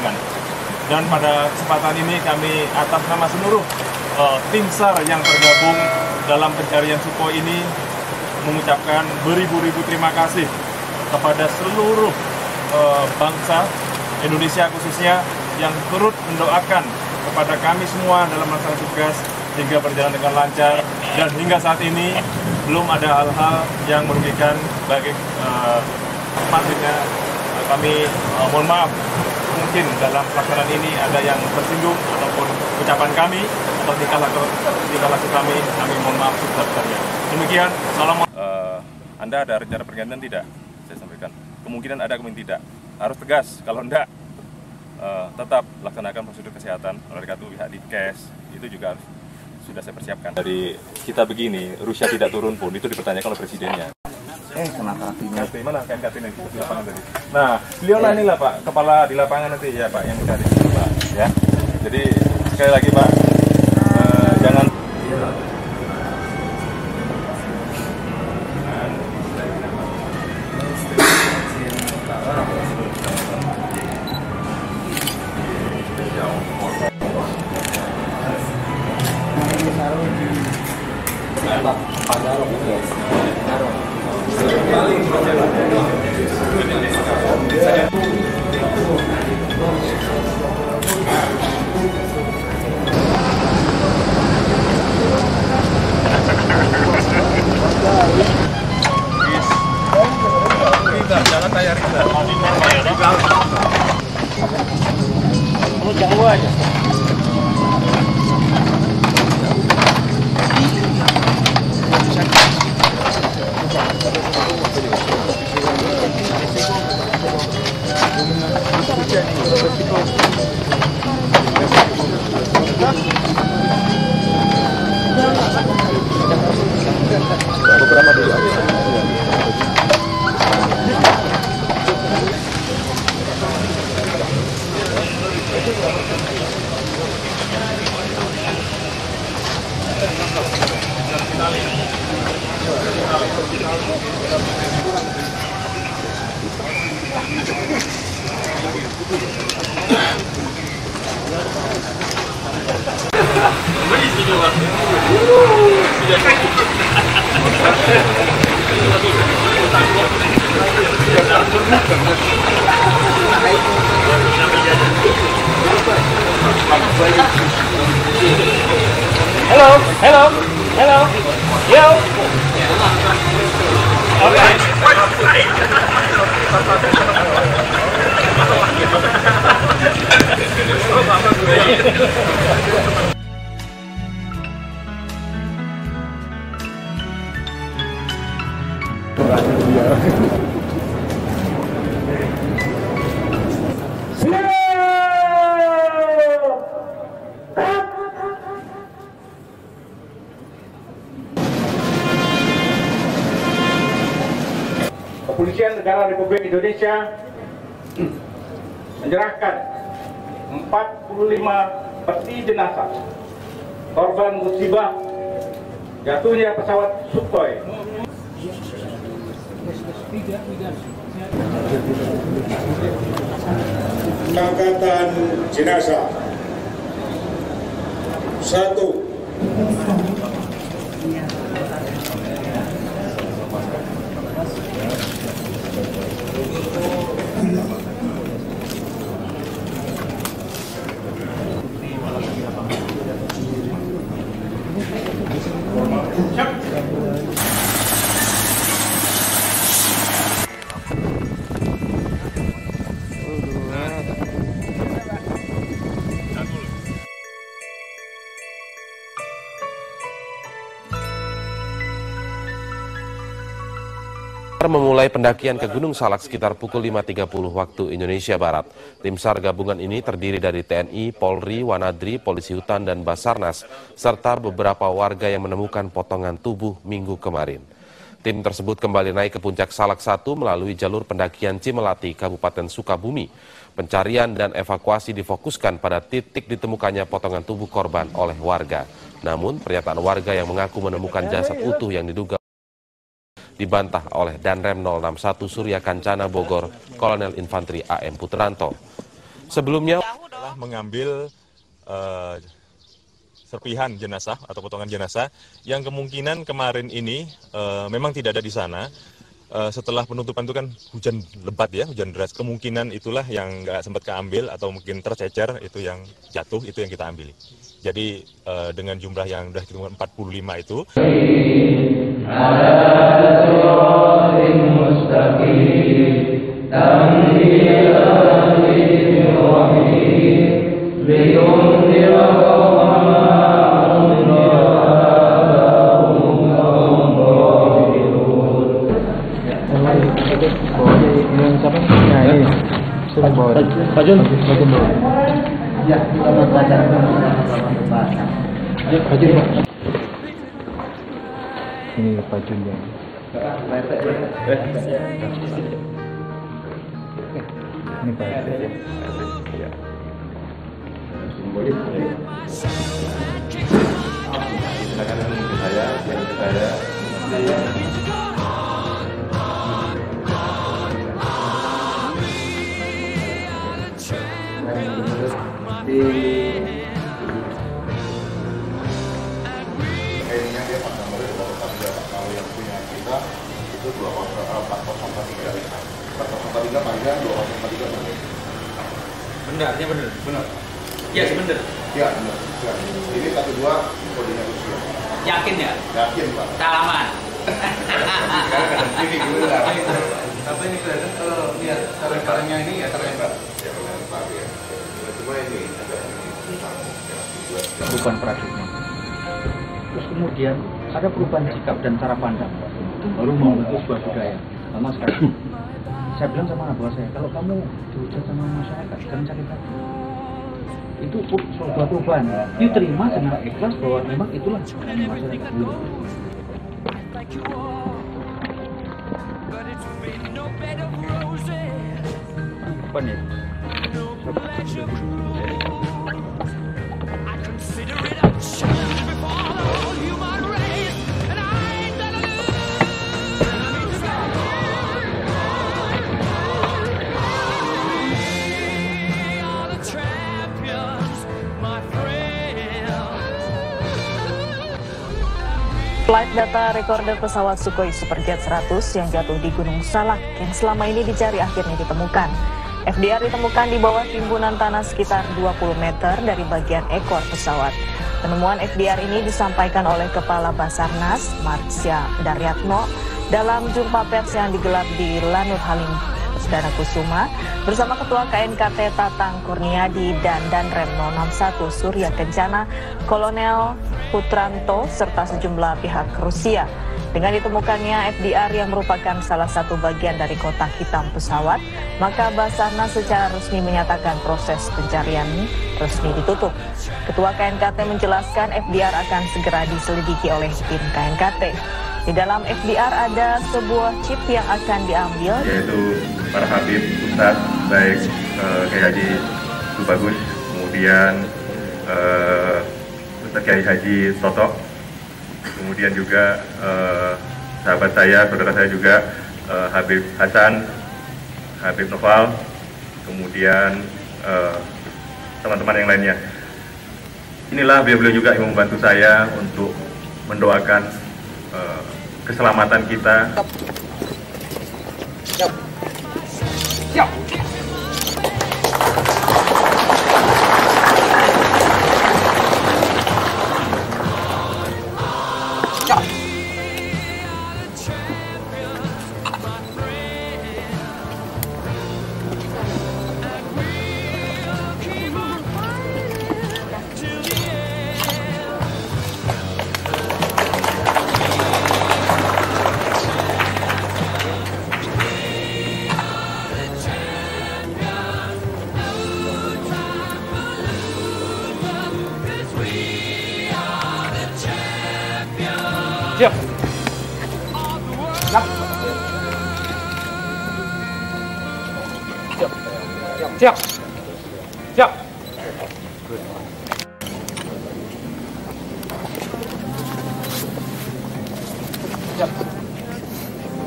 pendampingan. Dan pada kesempatan ini kami atas nama seluruh tim SAR yang tergabung dalam pencarian Sukhoi ini mengucapkan beribu-ribu terima kasih kepada seluruh bangsa Indonesia khususnya yang turut mendoakan kepada kami semua dalam melaksanakan tugas hingga berjalan dengan lancar, dan hingga saat ini belum ada hal-hal yang merugikan bagi maksudnya kami mohon maaf mungkin dalam pelaksanaan ini ada yang tersinggung ataupun ucapan kami atau tingkah laku kami mohon maaf sebesar-besarnya. Demikian, salam. Anda ada rencana pergantian tidak? Saya sampaikan. Kemungkinan ada, kemungkinan tidak. Harus tegas. Kalau enggak, tetap laksanakan prosedur kesehatan. Oleh karena itu pihak Dinkes itu juga harus sudah saya persiapkan. Dari kita begini, Rusia tidak turun pun itu dipertanyakan oleh presidennya. Kenapa artinya? Mana KNKT ini di lapangan tadi? Nah, beliau lah inilah Pak, kepala di lapangan nanti ya Pak yang mencari Pak. Ya. Jadi sekali lagi Pak, jangan. Jangan tayar kita. Jauh aja. Beberapa dulu. Hello. Yo. Kepolisian Negara Republik Indonesia menyerahkan 45 peti jenazah korban musibah jatuhnya pesawat Sukhoi. Angkatan jenazah 1. Memulai pendakian ke Gunung Salak sekitar pukul 5.30 waktu Indonesia Barat. Tim SAR gabungan ini terdiri dari TNI, Polri, Wanadri, Polisi Hutan, dan Basarnas, serta beberapa warga yang menemukan potongan tubuh minggu kemarin. Tim tersebut kembali naik ke puncak Salak 1 melalui jalur pendakian Cimelati, Kabupaten Sukabumi. Pencarian dan evakuasi difokuskan pada titik ditemukannya potongan tubuh korban oleh warga. Namun, pernyataan warga yang mengaku menemukan jasad utuh yang diduga dibantah oleh Danrem 061 Surya Kancana Bogor, Kolonel Infanteri AM Putranto. Sebelumnya telah mengambil serpihan jenazah atau potongan jenazah yang kemungkinan kemarin ini memang tidak ada di sana. Setelah penutupan itu kan hujan lebat ya, hujan deras. Kemungkinan itulah yang nggak sempat keambil atau mungkin tercecer, itu yang jatuh, itu yang kita ambil. Jadi dengan jumlah yang sudah ditemukan 45 itu. Pak Jun. Ya, kita belajar ini Pak Jun ya. Ini Pak. Silakan ke saya, ke saya. Benar, ya benar. Benar. Iya, benar. Ya, benar. Ini 12 kodenya Rusia. Yakin ya? Yakin, Pak. Salaman. Ini dulu lah. Tapi ini kelihatan kalau lihat cara-caranya ini ya terlempar. Ya, benar, Pak. Ya. Cuma ini ada Perubahan paradigma. Terus kemudian ada perubahan sikap dan cara pandang. Baru membentuk sebuah budaya. Sama sekali. Saya bilang sama anak buah saya, kalau kamu dihujat sama masyarakat, jangan sakit hati. Itu sebuah perubahan. You terima dengan ikhlas bahwa memang itulah masyarakat dulu. Apa nih? Flight data recorder pesawat Sukhoi Superjet 100 yang jatuh di Gunung Salak yang selama ini dicari akhirnya ditemukan. FDR ditemukan di bawah timbunan tanah sekitar 20 meter dari bagian ekor pesawat. Penemuan FDR ini disampaikan oleh Kepala Basarnas, Marsya Daryatmo, dalam jumpa pers yang digelar di Lanut Halim Perdana Kusuma bersama Ketua KNKT Tatang Kurniadi dan Danrem 061 Surya Kencana, Kolonel Putranto, serta sejumlah pihak Rusia. Dengan ditemukannya FDR yang merupakan salah satu bagian dari kotak hitam pesawat, maka Basarnas secara resmi menyatakan proses pencarian resmi ditutup. Ketua KNKT menjelaskan FDR akan segera diselidiki oleh tim KNKT. Di dalam FDR ada sebuah chip yang akan diambil, yaitu para Habib, Ustadz, baik Kiai Haji Bagus, kemudian Ustadz Kiai Haji Toto, kemudian juga sahabat saya, saudara saya juga Habib Hasan, Habib Noval, kemudian teman-teman yang lainnya. Inilah beliau juga yang membantu saya untuk mendoakan keselamatan kita. Siap. Siap. Siap. Siap. Siap. Siap.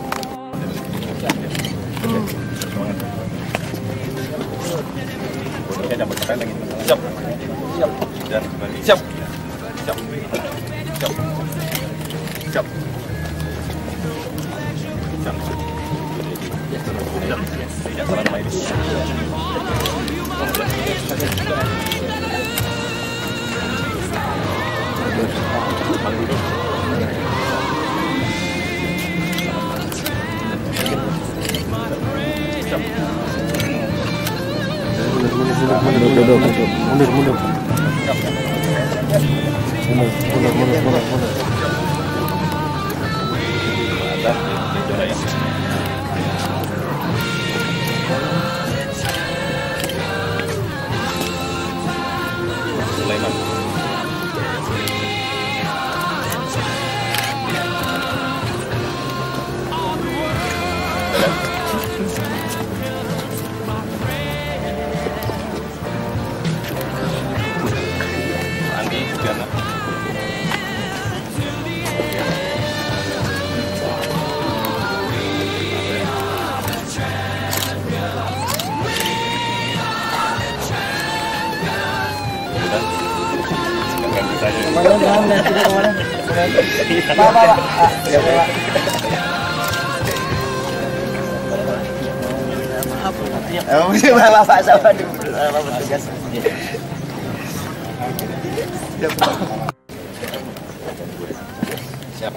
Siap. Ngapain lagi? Siap. Siap. Dan kembali. Siap. Siap. Siap. Siap. Siap. Siap. Salam main. Bapak sama di petugas. Siap.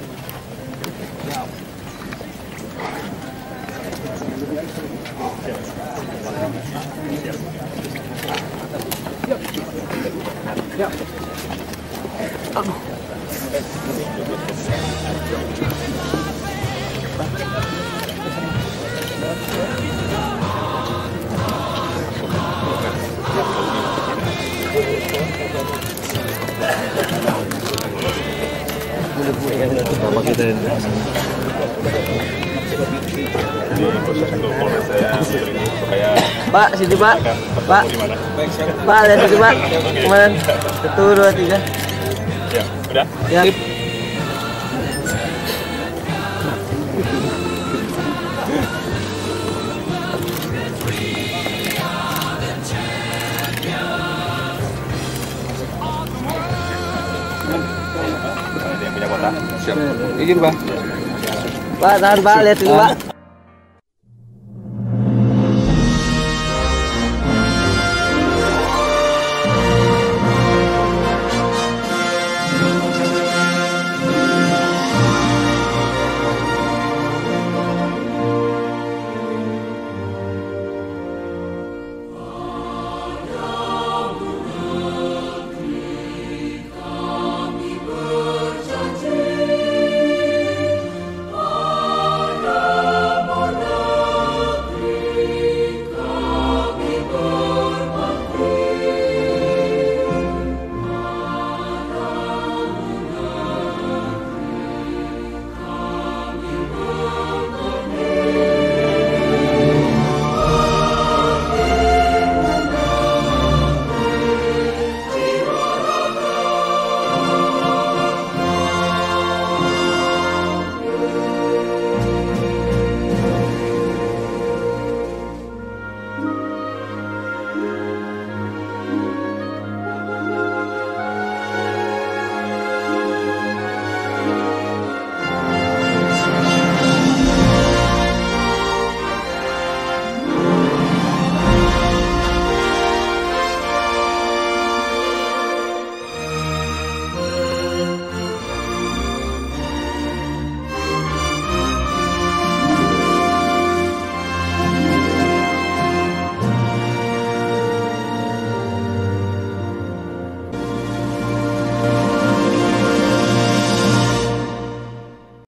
Pak, situ Pak. Pak. Pak, lihat situ Pak. Kemarin 1, 2, 3. Ya, udah. Ya. Yang punya kotak. Siap. Izin Pak. Pak, tahan Pak, lihat dulu Pak.